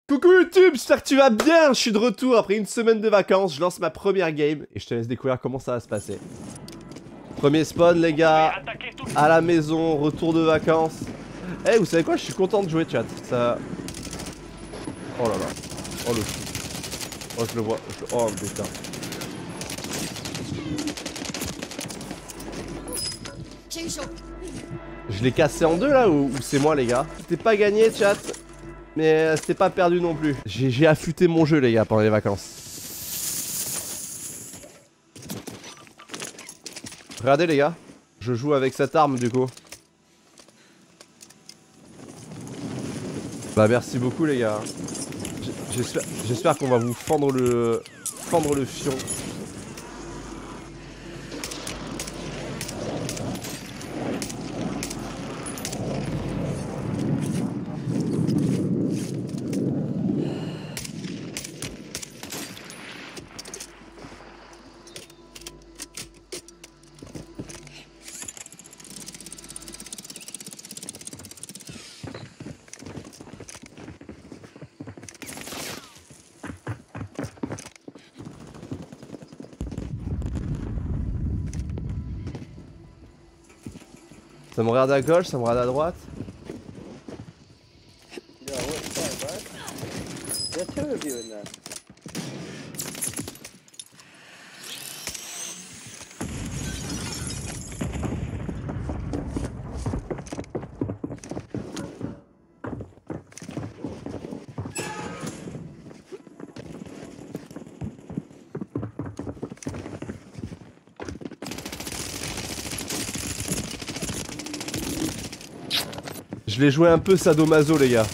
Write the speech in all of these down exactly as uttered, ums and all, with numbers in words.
Coucou YouTube, j'espère que tu vas bien. Je suis de retour après une semaine de vacances. Je lance ma première game et je te laisse découvrir comment ça va se passer. Premier spawn les gars, à la maison, retour de vacances. Eh hey, vous savez quoi, je suis content de jouer chat. Ça... Oh là là. Oh le fou. Oh je le vois. Je... Oh putain. Je l'ai cassé en deux là ou, ou c'est moi les gars? C'était pas gagné chat. Mais c'était pas perdu non plus. J'ai affûté mon jeu les gars pendant les vacances. Regardez les gars, je joue avec cette arme du coup. Bah merci beaucoup les gars. J'espère qu'on va vous fendre le fendre le fion. Ça me regarde à gauche, ça me regarde à droite. Je l'ai joué un peu sadomaso les gars.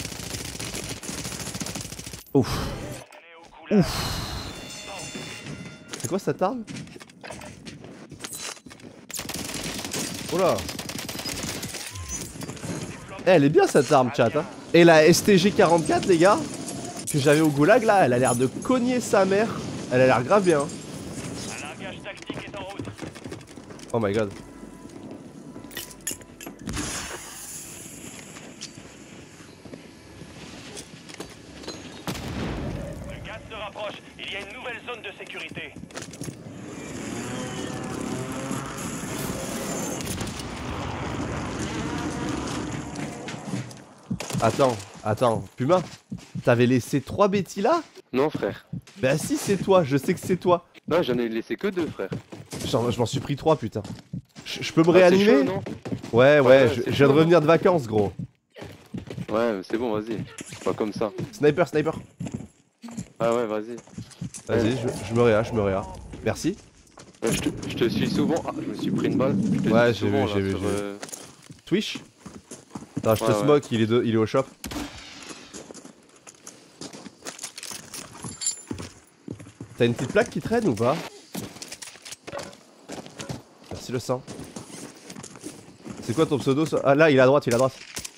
Ouf. Ouf. C'est quoi cette arme? Oh là. Eh, elle est bien cette arme chat hein. Et la S T G quarante-quatre les gars, que j'avais au goulag là, elle a l'air de cogner sa mère. Elle a l'air grave bien. Oh my god. Il y a une nouvelle zone de sécurité. Attends, attends, Puma, t'avais laissé trois Betty là? Non frère. Bah si c'est toi, je sais que c'est toi. Non j'en ai laissé que deux frère. Je m'en suis pris trois putain. Je peux me ah, réanimer? chaud, non Ouais ouais, ouais je, je viens de revenir de vacances gros. Ouais c'est bon vas-y, pas comme ça. Sniper, sniper. Ah ouais vas-y. Vas-y, ouais. je, je me réa, je me réa. Merci. Euh, je, te, je te suis souvent. Ah, je me suis pris une balle. Ouais, j'ai vu, j'ai vu. Sur, euh... Twitch. Attends, je ouais, te ouais. smoke, il est, de, il est au shop. T'as une petite plaque qui traîne ou pas? Merci le sang. C'est quoi ton pseudo? Ah là, il est à droite, il est à droite.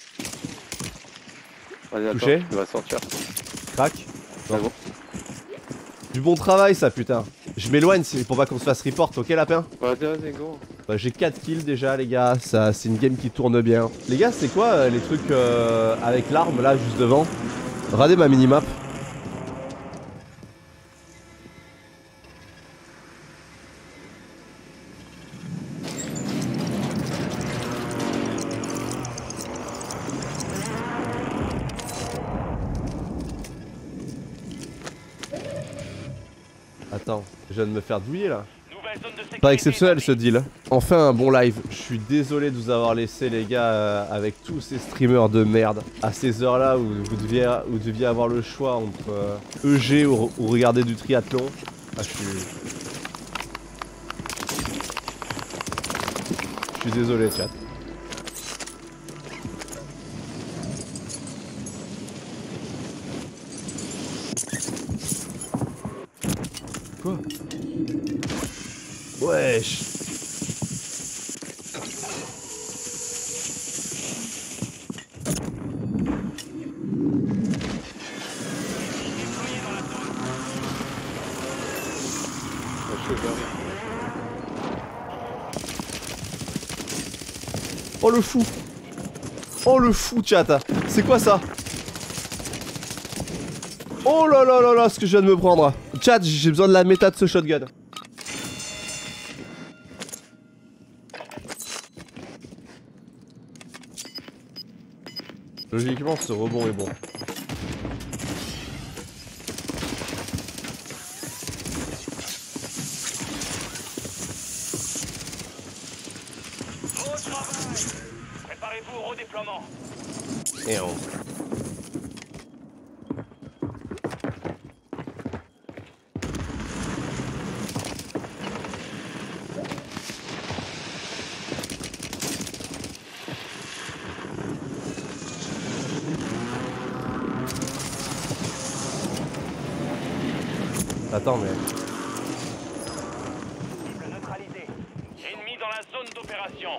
Vas-y, touché. attends, il va sortir. Crac. C'est bon. Du bon travail ça putain. Je m'éloigne pour pas qu'on se fasse report, ok lapin? Vas-y vas-y go. Bah, j'ai quatre kills déjà les gars, ça c'est une game qui tourne bien. Les gars c'est quoi euh, les trucs euh, avec l'arme là juste devant? Regardez ma minimap. Attends, je viens de me faire douiller là. Pas exceptionnel ce deal. Enfin un bon live. Je suis désolé de vous avoir laissé les gars euh, avec tous ces streamers de merde. À ces heures là où vous deviez, vous deviez avoir le choix entre euh, E G ou, ou regarder du triathlon. Ah je suis... Je suis désolé chat. Quoi? Wesh. Oh le fou. Oh le fou chat. C'est quoi ça? Oh là là là là, ce que je viens de me prendre. Chat, j'ai besoin de la méta de ce shotgun. Logiquement, ce rebond est bon. Préparez-vous au redéploiement. Et on... Attends, mais... Cible neutralisée. Ennemi dans la zone d'opération.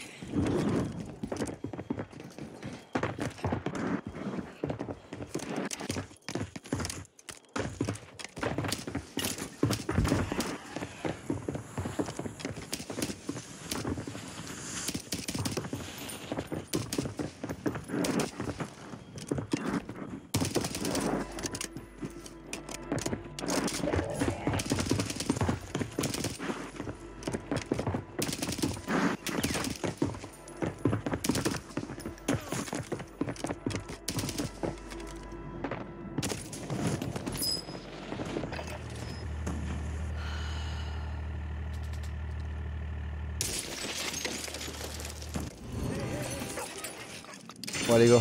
Bon allez go.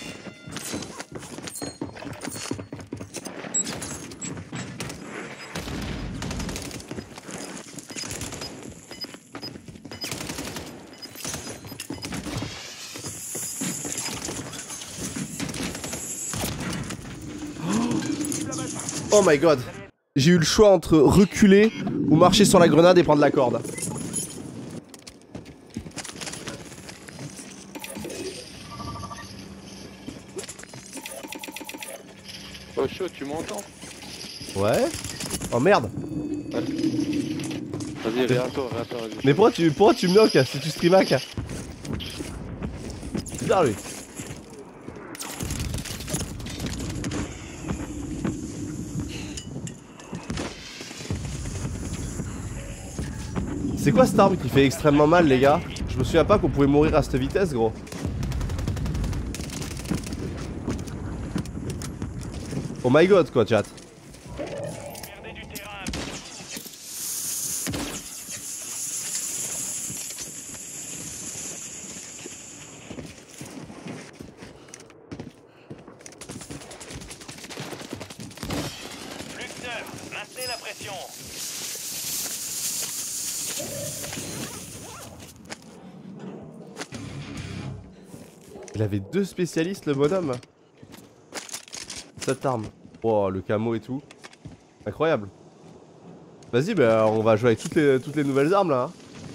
Oh my god. J'ai eu le choix entre reculer ou marcher sur la grenade et prendre la corde. Oh chaud, tu m'entends? Ouais. Oh merde. Vas-y, réattends, réattends, vas-y. Mais pourquoi tu, pourquoi tu me knock si tu streamac? Bizarre lui. C'est quoi cette arme qui fait extrêmement mal les gars? Je me souviens pas qu'on pouvait mourir à cette vitesse gros. Oh my god quoi chat. Perdez du terrain. Luxeur, maintenez la pression. Il avait deux spécialistes le bonhomme. Cette arme. Oh le camo et tout. Incroyable. Vas-y bah on va jouer avec toutes les, toutes les nouvelles armes là. Hein.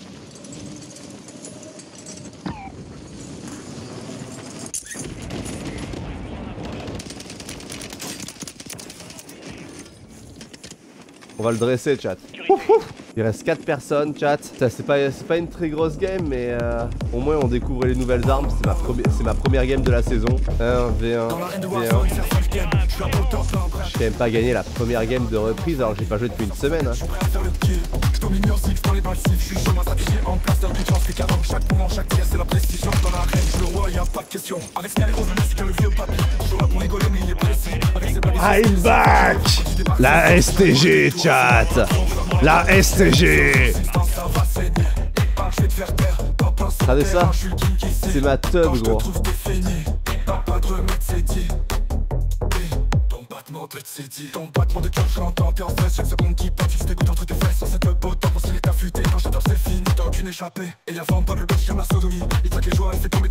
On va le dresser chat. Ouf, ouf. Il reste quatre personnes chat. C'est pas, pas une très grosse game mais euh, au moins on découvre les nouvelles armes. C'est ma, ma première game de la saison. un v un v un. J'ai quand même pas gagné la première game de reprise alors que j'ai pas joué depuis une semaine. Hein. I'm back. La S T G chat. La S T G. Regardez ça. C'est ma tub gros. Ton battement de cœur, je l'entends, t'es en stress. Chaque seconde qui passe, je t'écoute entre tes fesses. Sans cette beau temps, pour se les affûter. Quand j'adore, c'est fini, t'as aucune échappée. Et avant, pas le bête, j'aime la sodomie. Il traque les joies, elle fait tomber.